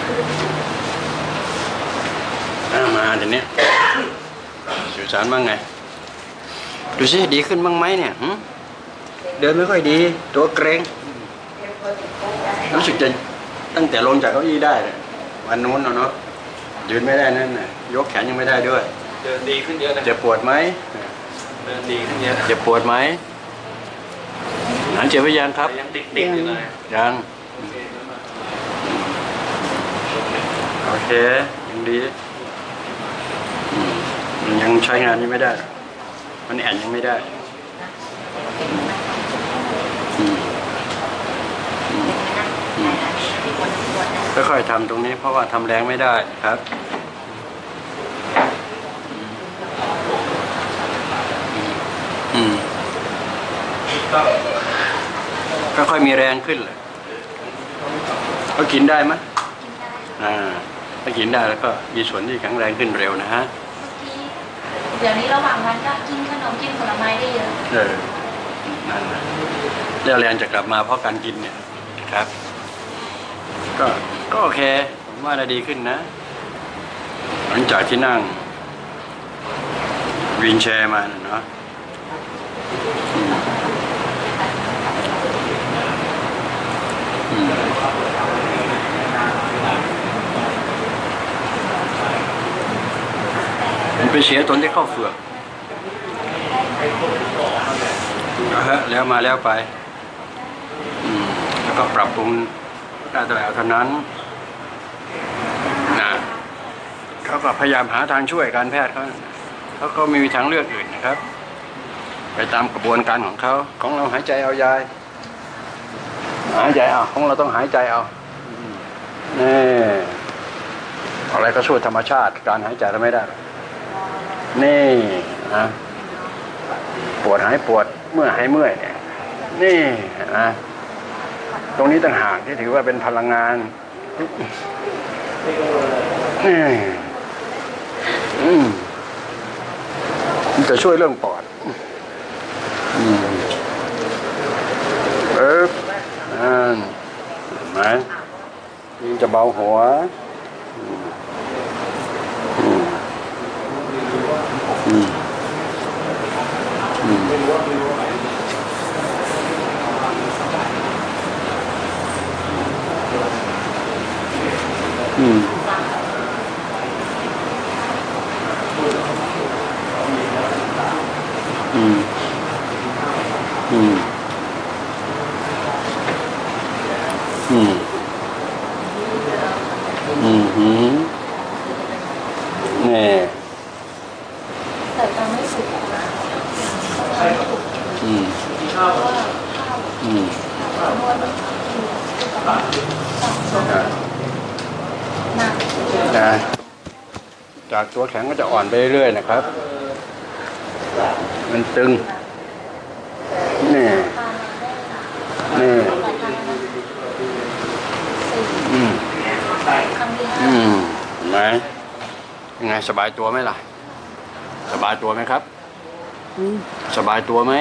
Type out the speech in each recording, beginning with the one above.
มาเดี๋ยวนี้สื่อสารบ้างไงดูสิดีขึ้นบ้างไหมเนี่ยเดินไม่ค่อยดีตัวเกรงรู้สึกจะตั้งแต่ลงจากเก้าอี้ได้วันนู้นเนาะยืนไม่ได้นั่นน่ะยกแขนยังไม่ได้ด้วยเดินดีขึ้นเยอะนะเจ็บปวดไหมเดินดีขึ้นเยอะเจ็บปวดไหมหายเจ็บไปยังครับยังติดอยู่เลยยังโอเคยังดียังใช้งานยังไม่ได้มันแอนยังไม่ได้ค่อยๆทำตรงนี้เพราะว่าทำแรงไม่ได้ครับค่อยๆมีแรงขึ้นเลยก็กินได้ไหมถ้ากินได้แล้วก็มีส่วนที่แข็งแรงขึ้นเร็วนะฮะเดี๋ยวนี้ระหว่างวันก็กินขนมกินผลไม้ได้เยอะนั่นนะเรื่องแรงจะกลับมาเพราะการกินเนี่ยครับก็โอเคผมว่าได้ดีขึ้นนะหลังจากที่นั่งวีลแชร์มาเนาะมันไปเสียตนที่เข้าเฟือกแล้วมาแล้วไปแล้วก็ปรับปรุงได้แต่แล้วเท่านั้นนะเขาก็พยายามหาทางช่วยการแพทย์เขาก็ไม่มีทางเลือกอื่นนะครับไปตามกระบวนการของเขาของเราหายใจเอายายหายใจเอาของเราต้องหายใจเอานี่อะไรก็ช่วยธรรมชาติการหายใจเราไม่ได้นี่นะปวดหายปวดเมื่อยหายเมื่อยนี่นะตรงนี้ต่างหากที่ถือว่าเป็นพลังงานมันจะช่วยเรื่องปอดไหมยิ่งจะเบาหัวนี่แต่ตอนไม่สุกจากตัวแข็งก็จะอ่อนไปเรื่อยๆนะครับมันตึงนี่ไหมยังไงสบายตัวไหมล่ะสบายตัวไหมครับสบายตัวไหม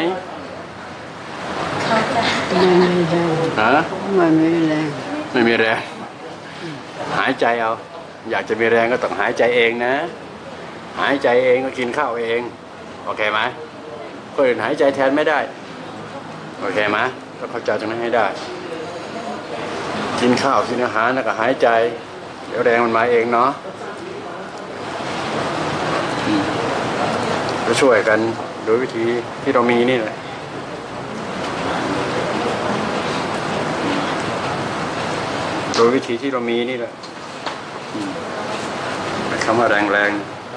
ไม่มีแรงไม่มีแรงหายใจเอาอยากจะมีแรงก็ต้องหายใจเองนะหายใจเองก็กินข้าวเองโอเคไหมคนอื่นหายใจแทนไม่ได้โอเคไหมก็เข้าใจตรงนั้นให้ได้กินข้าวกินอาหารแล้วก็หายใจเดี๋ยวแรงมันมาเองเนาะก็ช่วยกันโดยวิธีที่เรามีนี่แหละโดยวิธีที่เรามีนี่แหละคำว่าแรง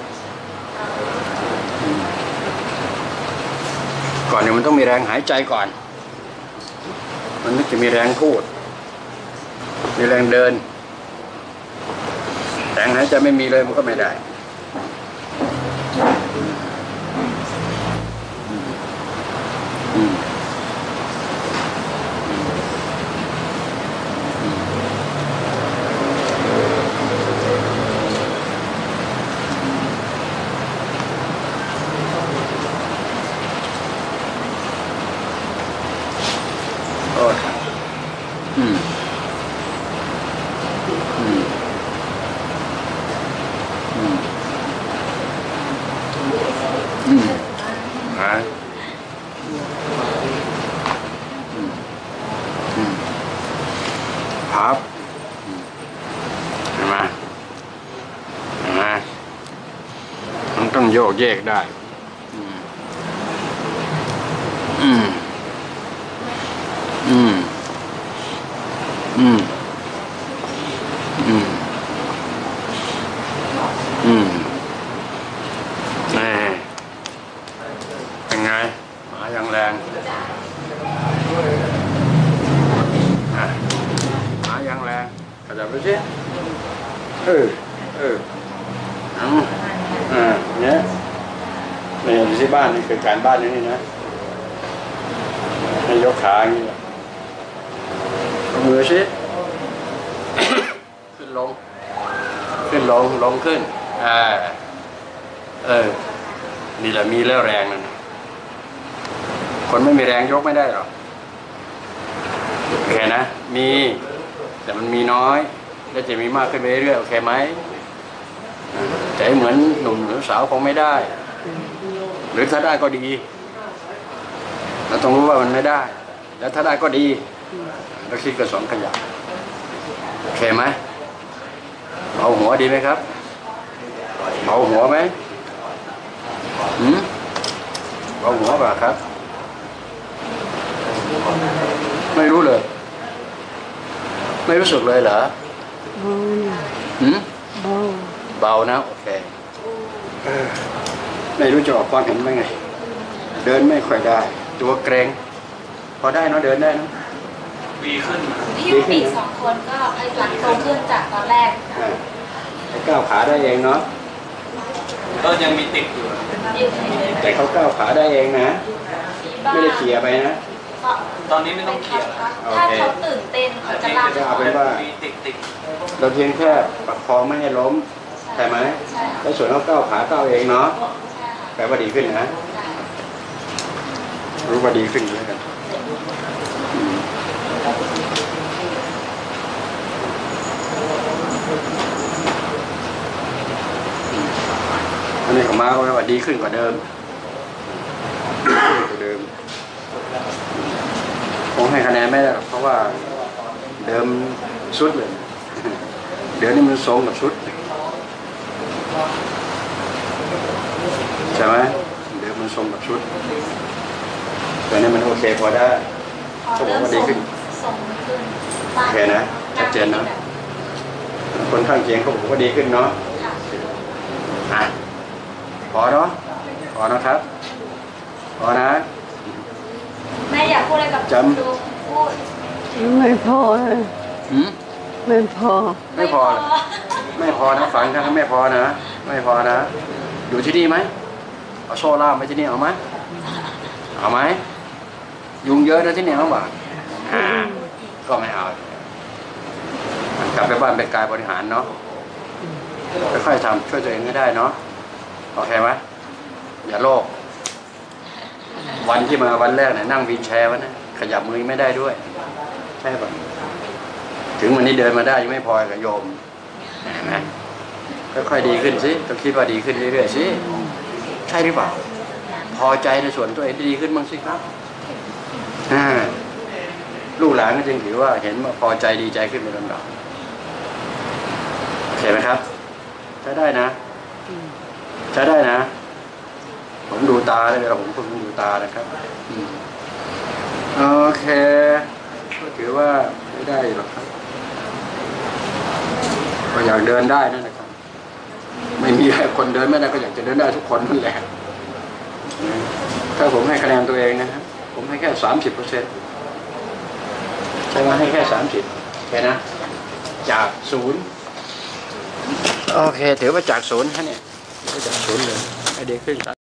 ก่อนเนี่ยมันต้องมีแรงหายใจก่อนมันถึงจะมีแรงพูดมีแรงเดินแรงหายใจไม่มีเลยมันก็ไม่ได้เห็นไหมเห็นไหมมันต้องโยกเยกได้อืมอืมอืมอืมอืมนี่เป็นไงหมายังแรงหมายังแรงขยับไปสิเออเนี่ยนี่อยู่ที่บ้านนี่คือการบ้านนี่นะให้ยกขาอย่างนี้เอามือสิ ขึ้นลงลงขึ้นนี่แหละมีแล้วแรงนั่นคนไม่มีแรงยกไม่ได้หรอกโอเคนะมีแต่มันมีน้อยและจะมีมากขึ้นไปเรื่อยๆโอเคไหมแต่เหมือนหนุ่มหรือสาวคงไม่ได้หรือถ้าได้ก็ดีเราต้องรู้ว่ามันไม่ได้แล้วถ้าได้ก็ดีเราคิดกันสองขยับโอเคไหมเบาหัวดีไหมครับเบาหัวไหมเบาหัวป่ะครับไม่รู้เลยไม่รู้สึกเลยเหรอเบานะโอเคไม่รู้จะออกความเห็นไหมไงเดินไม่ค่อยได้ตัวเกรงพอได้เนาะเดินได้เนาะดีขึ้นที่ปีก2 คนก็หลังตรงขึ้นจากตอนแรกก้าวขาได้เองเนาะก็ยังมีติดอยู่แต่เขาก้าวขาได้เองนะไม่ได้เขี่ยไปนะตอนนี้ไม่ต้องเขี่ยถ้าเขาตื่นเต้นเขาจะลากเอาเป็นว่าเราเพียงแค่ประคองไม่ให้ล้มใช่ไหมแล้วส่วนเขาก้าวขาก้าวเองเนาะแปลว่าดีขึ้นนะรู้ว่าดีขึ้นด้วยกันอันนี้ของมาก็แปลว่าดีขึ้นกว่าเดิมคงให้คะแนนไม่ได้เพราะว่าเดิมสุดเลยเดี๋ยวนี้มันทรงกับสุดใช่ไหมเดี๋ยวมันทรงกับชุดแต่นี้มันโอเคพอได้เขาบอกว่าดีขึ้นโอเคนะชัดเจนนะคนข้างเคียงเขาบอกว่าดีขึ้นเนาะพอเนาะพอนะครับพอนะแม่อยากพูดอะไรกับดูพูดไม่พอเลยไม่พอไม่พอนะฝังทั้งไม่พอนะไม่พอนะอยู่ที่นี่ไหมเอาโซ่ล่ามไปที่นี่เอาไหมยุงเยอะนะที่นี่เขาบอกก็ไม่เอากลับไปบ้านเป็นกายบริหารเนาะค่อยๆทำช่วยตัวเองให้ได้เนาะโอเคไหมอย่าโลภวันที่มาวันแรกเนี่ยนั่งวีลแชร์วะนะขยับมือไม่ได้ด้วยใช่ป่ะถึงวันนี้เดินมาได้ยังไม่พอกับโยมนะค่อยๆดีขึ้นสิต้องคิดว่าดีขึ้นเรื่อยๆสิใช่หรือเปล่าพอใจในส่วนตัวเองดีขึ้นบ้างสิครับลูกหลานก็จึงถือว่าเห็นว่าพอใจดีใจขึ้นเป็นลำดับโอเคไหมครับใช้ได้นะผมดูตาเลยผมเพิ่งดูตานะครับโอเคก็ถือว่าไม่ได้หรอกครับก็อยากเดินได้นั่นแหละครับไม่มีคนเดินไม่ได้ก็อยากจะเดินได้ทุกคนนั่นแหละถ้าผมให้คะแนนตัวเองนะฮะผมให้แค่30%ใช่ไหมให้แค่30แค่นะจาก0โอเคถือว่าจาก0แค่นี้จาก0เลยให้เด็กขึ้น